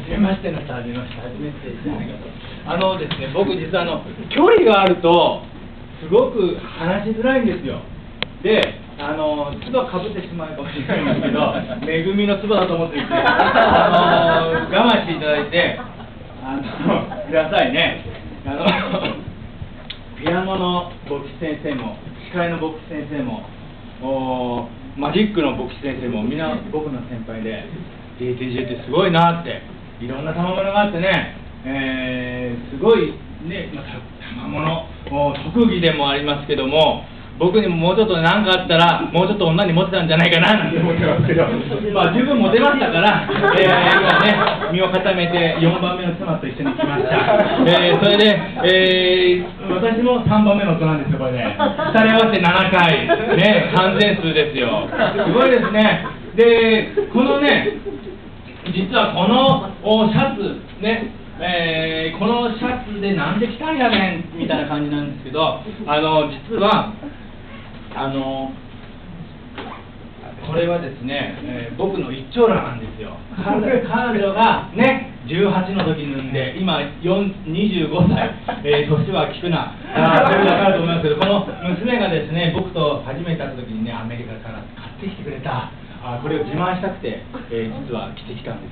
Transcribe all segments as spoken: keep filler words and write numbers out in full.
じめましての人、はじめまして、初めてじゃないかと。あのですね、僕実はあの距離があるとすごく話しづらいんですよ。で、あの唾かぶってしまうかもしれないんですけど、恵みの唾だと思っていて、あの我慢していただいて、あのくださいね。あのピアノの牧師先生も、司会の牧師先生も、おマジックの牧師先生もみんな僕の先輩で、 ディーティージェー ってすごいなって、いろんな賜物があってね、えー、すごいね、また賜物特技でもありますけども、僕にももうちょっと何かあったらもうちょっと女にモテたんじゃないかななんて思ってますけど、まあ十分モテましたから、えー、今ね身を固めてよんばんめの妻と一緒に来ました。えー、それで、えー、私もさんばんめの夫なんですよ。これねふたり合わせてななかいね、完全数ですよ。すごいですね。でこのね、実はこのシャツね、えー、このシャツでなんで来たんやねんみたいな感じなんですけど、あの実はあのこれはですね、えー、僕の一長羅なんですよ。彼女がねじゅうはちの時に産んで、今にじゅうごさい、えー、年は聞くな、あそれで分かると思いますけど、この娘がですね、僕と初めて会った時にね、アメリカから買ってきてくれた、あこれを自慢したくて、えー、実は着てきたんです。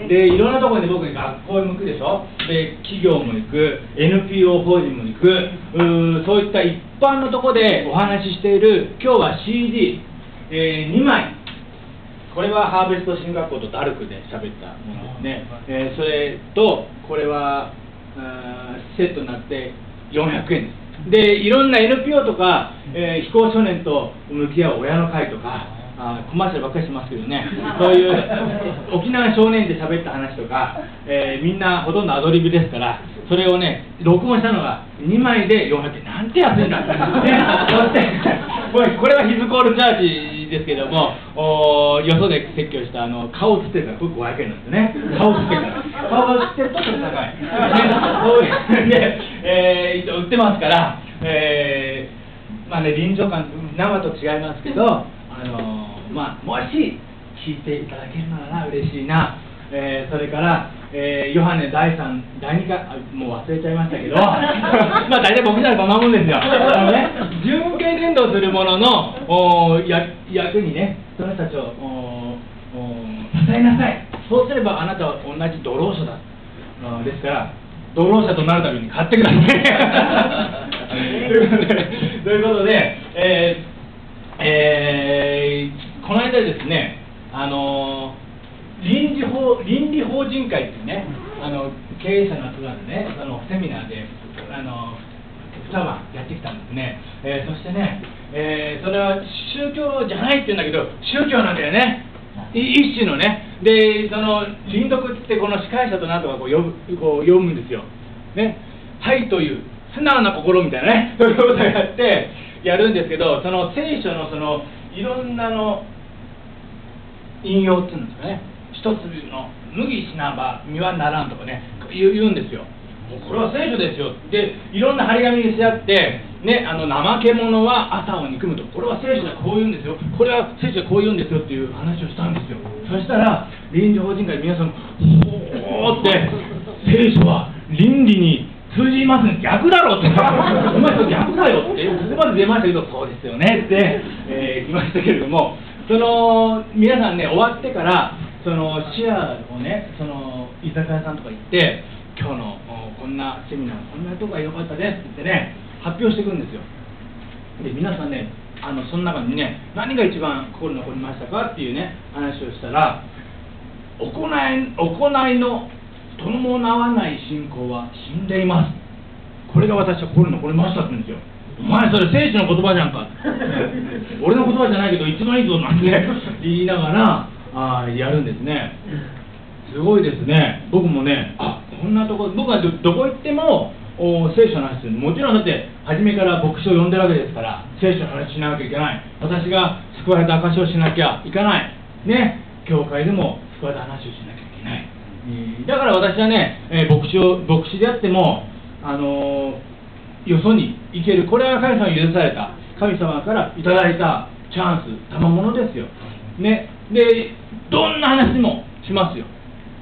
でいろんなところで僕に学校に行くでしょ、で企業も行く、 エヌピーオー 法人も行く、うそういった一般のところでお話ししている、今日は シーディー、えー、にまい、これはハーベスト進学校とダルクで喋ったものですね、えー、それとこれはセットになってよんひゃくえんです。でいろんな エヌピーオー とか、えー、非行少年と向き合う親の会とか、あコマーシャルばっかりしますけどね、そういう沖縄少年で喋った話とか、えー、みんなほとんどアドリブですから、それをね録音したのがにまいでよんひゃくえん、なんて安いんだって、ね、そしてこれこれはヒズコールチャーチですけども、およそで説教したあの顔をつってるからこれごひゃくえんなんですね。顔をつってるから顔をつってるとちょっと高い、ね、そういうで、えー、売ってますから、えー、まあね臨場感生と違いますけど、あのー、まあもし聞いていただけるなら嬉しいな。えー、それから、えー、ヨハネだいさん、だいにかい、もう忘れちゃいましたけどまあ大体僕ならこんなもんですよ。あのね、純系伝道する者のおや役にね、その人たちをおお支えなさい。そうすればあなたは同じドロー者だ。あですからドロー者となるために買ってくださいということで、えーえー、この間ですね、あのー倫理法倫理法人会っていうね、あの経営者の集まるね、そのセミナーであのにばんやってきたんですね。えー、そしてね、えー、それは宗教じゃないって言うんだけど宗教なんだよね、一種のね。でその輪読ってこの司会者となんとかこう読むこう読むんですよ、ね、はいという素直な心みたいなね、そういうことをやってやるんですけど、その聖書のそのいろんなの引用っていうんですかね、一粒の麦しなば実はならんとかね言う、言うんですよ。これは聖書ですよ。でいろんな張り紙にしてあって、ね、あの怠け者は朝を憎むと、これは聖書でこう言うんですよ、これは聖書でこう言うんですよっていう話をしたんですよ。そしたら倫理法人会皆さんほーって聖書は倫理に通じますね、逆だろうってお前それ逆だよってここまで出ましたけど、そうですよねって、えー、来ましたけれども、その皆さんね終わってからそのシェアをね、その居酒屋さんとか行って、今日のこんなセミナーこんなとこが良かったですって言ってね発表していくんですよ。で皆さんね、あのその中にね何が一番心に残りましたかっていうね話をしたら、行い行いの伴わない信仰は死んでいます、これが私は心に残りましたって言うんですよ。お前それ聖書の言葉じゃんか俺の言葉じゃないけど一番いいぞなんて言いながらあやるんですね。すごいですね。僕もね、あこんなとこ僕は ど, どこ行ってもお聖書の話する。もちろんだって初めから牧師を呼んでるわけですから、聖書の話しなきゃいけない。私が救われた証をしなきゃいけないね。教会でも救われた話をしなきゃいけない、えー、だから私はね、えー、牧師を牧師であってもあのー、よそに行ける。これは神様に許された、神様からいただいたチャンス、賜物ですよ、ね、でどんな話もしますよ。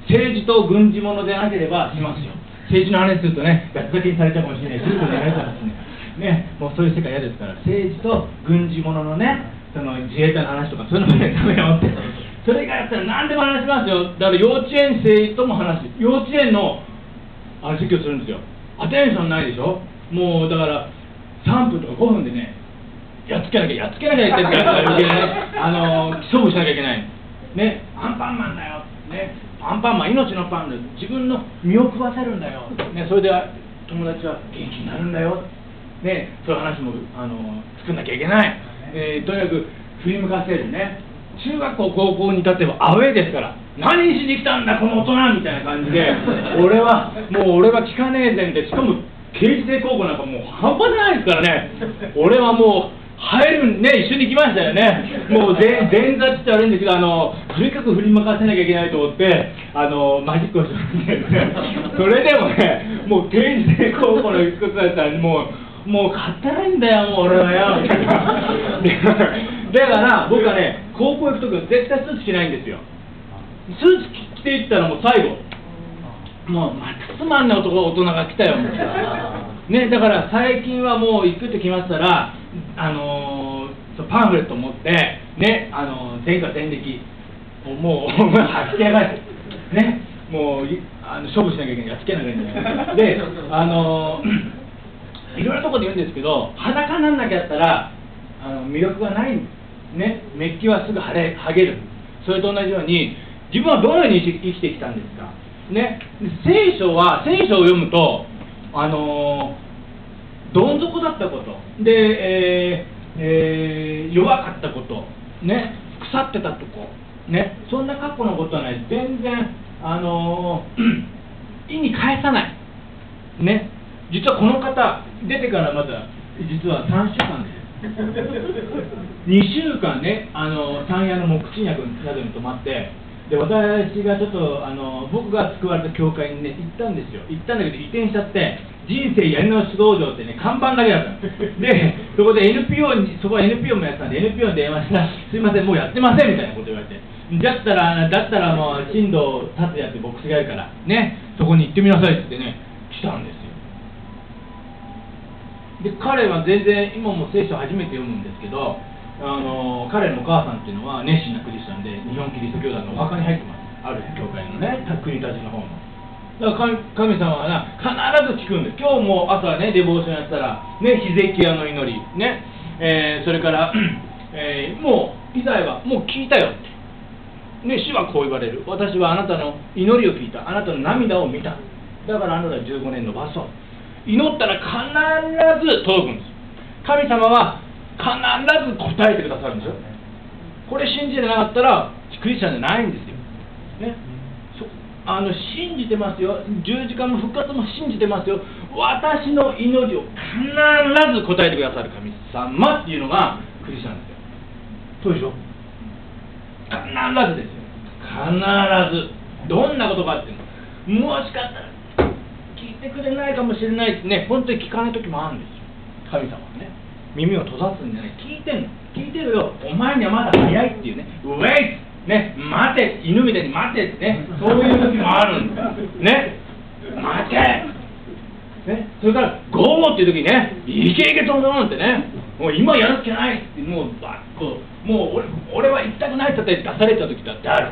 政治と軍事ものでなければしますよ。政治の話するとね、ガッツだけにされちゃうかもしれない、ずっとやられたかもしれない。ね、もうそういう世界嫌ですから、政治と軍事もののね、その自衛隊の話とか、そういうのもね、ダメよって。それ以外やったら何でも話しますよ。だから幼稚園生とも話す。幼稚園のあの実況するんですよ。アテンションないでしょ。もうだからさんぷんとかごふんでね、やっつけなきゃやっつけなきゃいけないあの勝負しなきゃいけないね。アンパンマンだよね。アンパンマン命のパンで自分の身を食わせるんだよね。それで友達は元気になるんだよね。そういう話もあの作んなきゃいけない、えー、とにかく振り向かせるね。中学校高校に立てばアウェーですから、何しに来たんだこの大人みたいな感じで俺はもう俺は聞かねえぜんで、しかも慶事生高校なんかもう半端じゃないですからね。俺はもう入るね、一緒に行きましたよね。もう前座って言ったら悪いんですけど、あのとにかく振り向かせなきゃいけないと思ってあのマジックをしてるんですね。それでもね、もう慶事生高校の行くことだったらもうもうかったらいいんだよ、もう俺はよみたいな。だから僕はね、高校行くときは絶対スーツ着ないんですよ。スーツ着ていったらもう最後、もうまたつまんない男大人が来たよね。だから最近はもう行くって決まったら、あのー、パンフレット持ってね、あのー、天下天歴もう吐き上がるね、もうあの勝負しなきゃいけない、やっつけなきゃいけないで、あのー、いろいろなところで言うんですけど、裸になんなきゃったらあの魅力がないね。メッキはすぐ剥げ剥げる。それと同じように自分はどのように生きてきたんですかね。聖書は聖書を読むとあのー、どん底だったことで、えーえー、弱かったことね、腐ってたとこね、そんな過去のことはない。全然あのー、意に返さないね。実はこの方出てからまだ実はさんしゅうかんです。にしゅうかんね、あの山谷の木賃宿などに泊まって、で私がちょっとあの僕が救われた教会にね行ったんですよ。行ったんだけど移転しちゃって、人生やり直し道場ってね看板だけだったので、そこで エヌピーオー に、そこは エヌピーオー もやってたんで エヌピーオー に電話したらすいませんもうやってませんみたいなこと言われて、だったらだったらもう新藤達也って牧師がいるからね、そこに行ってみなさいって言ってね来たんですよ。で彼は全然今も聖書初めて読むんですけど、あの彼のお母さんっていうのは熱心なクリスチャンで日本キリスト教団のお墓に入ってます。ある教会のね、国立の方の。だから神様はな必ず聞くんです。今日も朝ねデボーションやったらね、ヒゼキヤの祈りね、えー、それから、えー、もうイザヤはもう聞いたよってね、主はこう言われる。私はあなたの祈りを聞いた、あなたの涙を見た。だからあなたはじゅうごねんの罰を祈ったら必ず届くんです。神様は必ず答えてくださるんですよ。これ信じてなかったらクリスチャンじゃないんですよ、ね、そあの信じてますよ。十字架も復活も信じてますよ。私の祈りを必ず答えてくださる神様っていうのがクリスチャンですよ。そうでしょ。必ずですよ。必ずどんなことかっていうのもしかしたら聞いてくれないかもしれないってね、本当に聞かない時もあるんですよ。神様はね、耳を閉ざすんじゃない、聞いてんの、聞いてるよ、お前にはまだ早いっていうね、ウェイトね、待て、犬みたいに待てってね、そういう時もあるんだよね、待てね、それからゴーっていう時にね、いけいけとんとんってね、もう今やるっきゃないって、もうバッともう 俺, 俺は行きたくないって出された時だってある。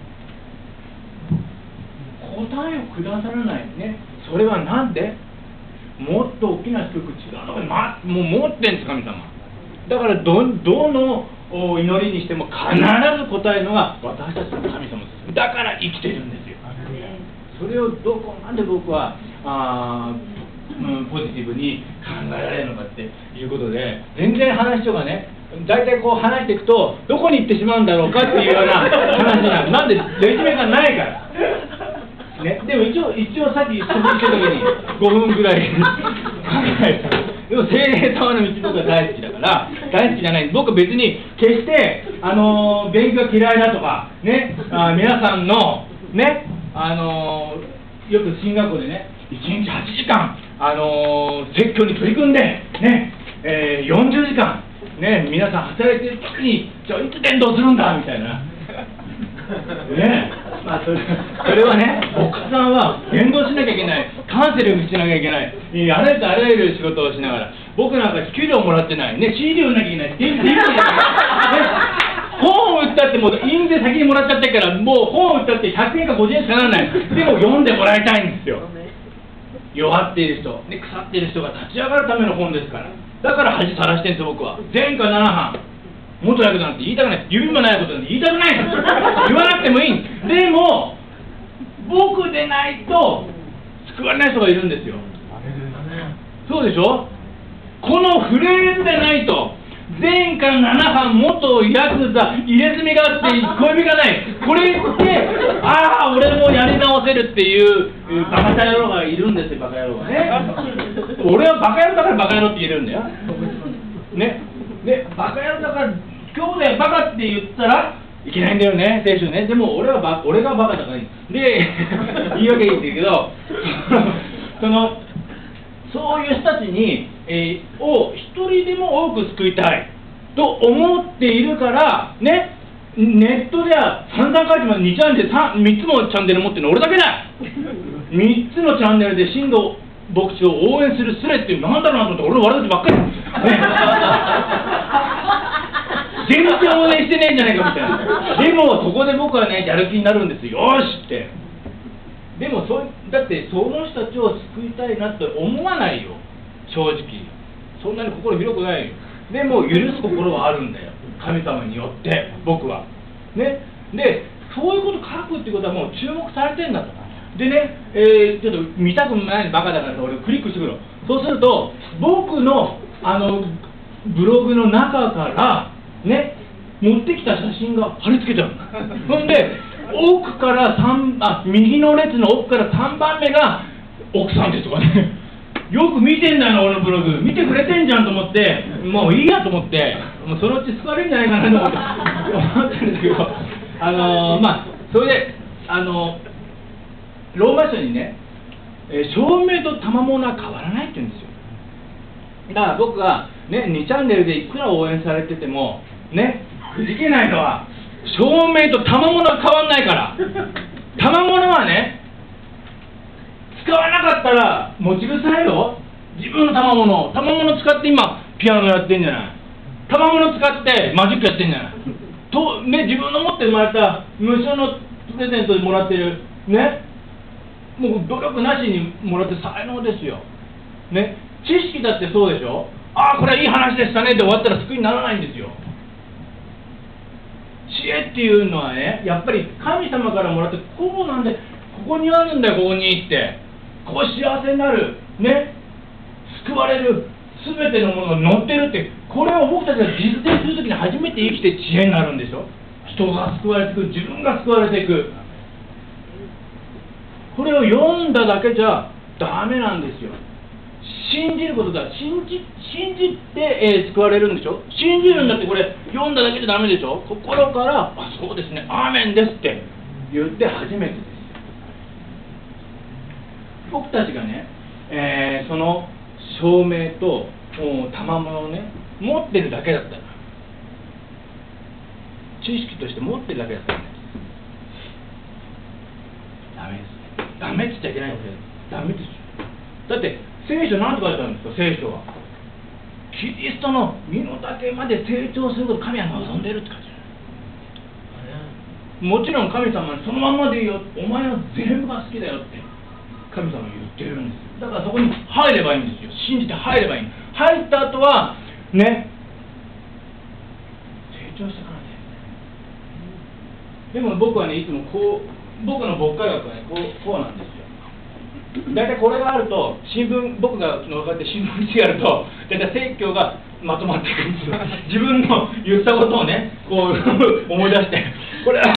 答えをくださらないね。それはなんでもっと大きな祝福違うの、ま、もう持ってんです神様だから。 ど, どの祈りにしても必ず答えるのが私たちの神様です。だから生きてるんですよ。それをどこまで僕はあ、うん、ポジティブに考えられるのかっていうことで、全然話とかね、大体こう話していくとどこに行ってしまうんだろうかっていうような話になる。なんでレジュメがないからね、でも一応、一応さっき食事した時にごふんぐらい考えた。でも聖霊様の道僕は大好きだから大好きじゃない。僕は別に決してあのー、勉強嫌いだとかね、あ皆さんのね、あのー、よく進学校でねいちにちはちじかんあのー、説教に取り組んでね、えー、よんじゅうじかんね皆さん働いてる時にじゃあいつ伝道するんだみたいなね。 まあそれそれはね、お母さんは伝道しなきゃいけない、カウンセリングしなきゃいけない、あらゆるあらゆる仕事をしながら、僕なんか給料もらってない、ね、シーディー 売らなきゃいけない、ディーブイディー 売らなきゃいけない、ね、本を売ったってもう印税先にもらっちゃってるから、もう本を売ったってひゃくえんかごじゅうえんしかならない、でも読んでもらいたいんですよ。弱っている人、ね、腐っている人が立ち上がるための本ですから。だから恥さらしてるんですよ、僕は。前科ななはん、元役なんて言いたくない、指もないことなんて言いたくないんです、言わなくてもいいんです。でも僕でないと救われない人がいるんですよ。そうでしょ。このフレーズでないと、前科ななはん、元ヤクザ、入れ墨があって小指がない、これ言ってああ俺もやり直せるっていうバカ野郎がいるんですよ。バカ野郎がね。俺はバカ野郎だからバカ野郎って言えるんだよね。でバカ野郎だから今日でバカって言ったらいけないんだよね、聖書ね。でも俺はバ俺がバカだからいいで言い訳言ってるけどそのそういう人たちに、えー、を一人でも多く救いたいと思っているからね。ネットでは散々書いてます。にチャンネル 3, みっつもチャンネル持ってるの俺だけだ。みっつのチャンネルで進藤牧師を応援するスレっていうなんだろうなと思って俺の悪口ばっかり、ね、全然応援してねえんじゃないかみたいな。でもそこで僕はねやる気になるんですよ。よしって。でもそだってその人たちを救いたいなって思わないよ、正直。そんなに心広くないよ。でも許す心はあるんだよ、神様によって僕はね。でそういうこと書くってことはもう注目されてんだと。でね、えー、ちょっと見たくないバカだから俺クリックしてくる。そうすると僕のあのブログの中からね持ってきた写真が貼り付けちゃうほんで奥からさんあ右の列の奥からさんばんめが奥さんですとかねよく見てんだよ俺のブログ見てくれてんじゃんと思って、もういいやと思って、もうそのうち救われるんじゃないかなと思って思ってるんですけど、あのー、まあそれであのー、ローマ書にね、えー、照明と賜物は変わらないって言うんですよ。だから僕がねにチャンネルでいくら応援されててもねくじけないのは照明と賜物は変わんないから。賜物はね使わなかったら持ち腐れよ。自分の賜物賜物使って今ピアノやってんじゃない。賜物使ってマジックやってんじゃないと、ね、自分の持って生まれた無償のプレゼントでもらってるね、もう努力なしにもらって才能ですよね。知識だってそうでしょ。ああこれはいい話でしたねで終わったら救いにならないんですよ。知恵っていうのはねやっぱり神様からもらってこうなんでここにあるんだよ、ここにってこう幸せになるね、救われる全てのものが載ってるって、これを僕たちが実践するときに初めて生きて知恵になるんでしょ。人が救われていく、自分が救われていく。これを読んだだけじゃダメなんですよ。信じることだ。信じ信じて、えー、救われるんでしょ。信じるんだってこれ読んだだけじゃダメでしょ。心からあそうですねアーメンですって言って初めてです。僕たちがね、えー、その証明と賜物をね持ってるだけだったら、知識として持ってるだけだったらねダメです。ダメって言っちゃいけないんですよ。ダメですよ。だって聖書何て書いてあるんですか。聖書はキリストの身の丈まで成長することを神は望んでいるって書いてある。もちろん神様にそのまんまでいいよ、お前は全部が好きだよって神様言ってるんですよ。だからそこに入ればいいんですよ。信じて入ればいい。入った後はね成長してからね。でも僕はねいつもこう僕の牧会学はねこうこうなんですよ。大体これがあると新聞僕がこうやって新聞紙があると大体説教がまとまっていくんですよ。自分の言ったことをねこう思い出してこれ